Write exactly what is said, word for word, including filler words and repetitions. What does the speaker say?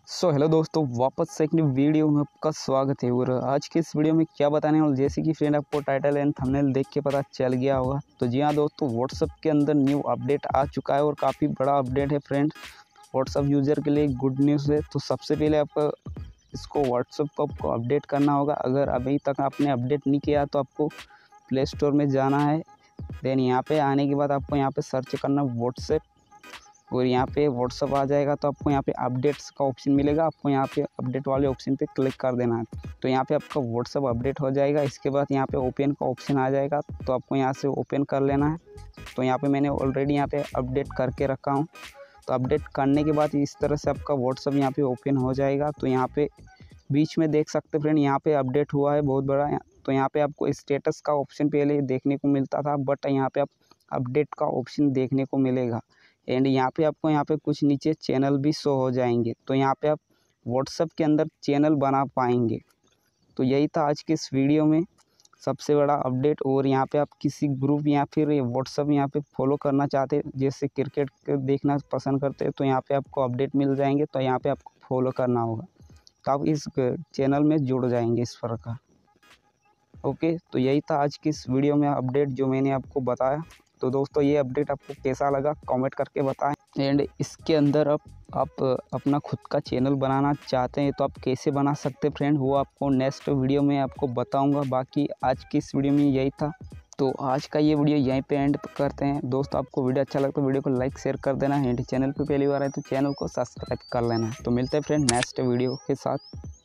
So hello दोस्तों, वापस से एक नई वीडियो में आपका स्वागत है। और आज के इस वीडियो में क्या बताने वाले, जैसे कि फ्रेंड आपको टाइटल एंड थंबनेल देख के पता चल गया होगा। तो जी हाँ दोस्तों, व्हाट्सअप के अंदर न्यू अपडेट आ चुका है और काफ़ी बड़ा अपडेट है फ्रेंड। व्हाट्सअप यूज़र के लिए गुड न्यूज़ है। तो सबसे पहले आप इसको व्हाट्सअप को आपको अपडेट करना होगा। अगर अभी तक आपने अपडेट नहीं किया तो आपको प्ले स्टोर में जाना है। देन यहाँ पे आने के बाद आपको यहाँ पे सर्च करना व्हाट्सएप और यहाँ पे व्हाट्सअप आ जाएगा। तो आपको यहाँ पे अपडेट्स का ऑप्शन मिलेगा, आपको यहाँ पे अपडेट वाले ऑप्शन पे क्लिक कर देना है। तो यहाँ पे आपका व्हाट्सअप अपडेट हो जाएगा। इसके बाद यहाँ पे ओपन का ऑप्शन आ जाएगा, तो आपको यहाँ से ओपन कर लेना है। तो यहाँ पे मैंने ऑलरेडी यहाँ पे अपडेट करके रखा हूँ। तो अपडेट करने के बाद इस तरह से आपका व्हाट्सअप यहाँ पे ओपन हो जाएगा। तो यहाँ पे बीच में देख सकते फ्रेंड, यहाँ पे अपडेट हुआ है बहुत बड़ा। तो यहाँ पे आपको स्टेटस का ऑप्शन पहले देखने को मिलता था, बट यहाँ पे आप अपडेट का ऑप्शन देखने को मिलेगा। एंड यहाँ पे आपको यहाँ पे कुछ नीचे चैनल भी शो हो जाएंगे। तो यहाँ पे आप व्हाट्सएप के अंदर चैनल बना पाएंगे। तो यही था आज के इस वीडियो में सबसे बड़ा अपडेट। और यहाँ पे आप किसी ग्रुप या फिर व्हाट्सएप यहाँ पे फॉलो करना चाहते हैं, जैसे क्रिकेट देखना पसंद करते हैं, तो यहाँ पे आपको अपडेट मिल जाएंगे। तो यहाँ पे आपको फॉलो करना होगा, तो आप इस चैनल में जुड़ जाएंगे इस प्रकार। ओके, तो यही था आज की इस वीडियो में अपडेट जो मैंने आपको बताया। तो दोस्तों, ये अपडेट आपको कैसा लगा कमेंट करके बताएं। एंड इसके अंदर आप आप अपना खुद का चैनल बनाना चाहते हैं तो आप कैसे बना सकते हैं फ्रेंड, वो आपको नेक्स्ट वीडियो में आपको बताऊंगा। बाकी आज की इस वीडियो में यही था। तो आज का ये वीडियो यहीं पे एंड करते हैं। दोस्तों, आपको वीडियो अच्छा लगा तो वीडियो को लाइक शेयर कर देना है। एंड चैनल पर पहली बार आए तो चैनल को सब्सक्राइब कर लेना है। तो मिलते हैं फ्रेंड नेक्स्ट वीडियो के साथ।